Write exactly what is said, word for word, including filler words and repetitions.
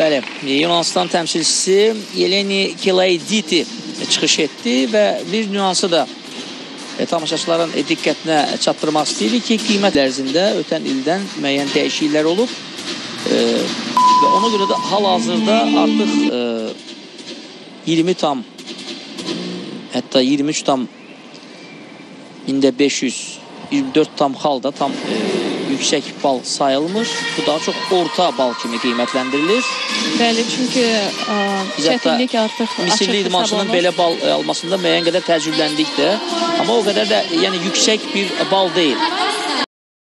Bəli, Yunanistan təmsilçisi Yeleni Kilaiditi çıxış etdi və bir nüansı da e, tamaşaçıların e, diqqətinə çatdırmaq istəyirik ki, qiymət ərzində ötən ildən müəyyən dəyişikliklər olub e, və ona görə də hal-hazırda artıq e, iyirmi tam, hətta iyirmi üç tam ində beş yüz, iyirmi dörd tam xalda tam e, yüksək bal sayılmır. Bu daha çox orta bal kimi qiymətləndirilir. Bəli, çünki ə, çətinlik artıq Misirli idmançının belə bal almasında müəyyən qədər təcrübələndik də. Amma o qədər də yəni yüksək bir bal deyil.